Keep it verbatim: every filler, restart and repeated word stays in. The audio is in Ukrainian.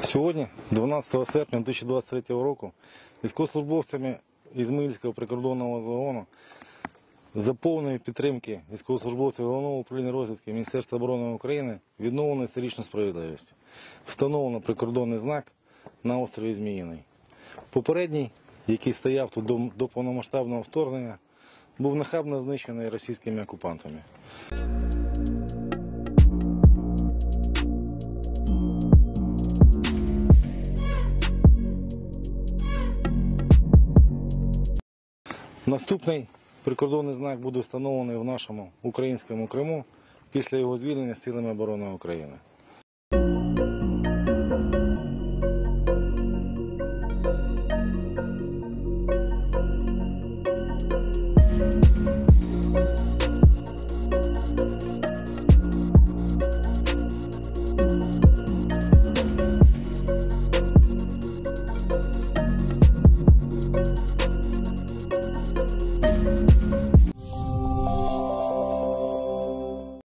Сьогодні, дванадцятого серпня дві тисячі двадцять третього року, військовослужбовцями Ізмаїльського прикордонного загону за повної підтримки військовослужбовців Головного управління розвідки Міністерства оборони України відновлено історичну справедливість. Встановлено прикордонний знак на острові Зміїний. Попередній, який стояв тут до, до повномасштабного вторгнення, був нахабно знищений російськими окупантами. Наступний прикордонний знак буде встановлений в нашому українському Криму після його звільнення силами оборони України.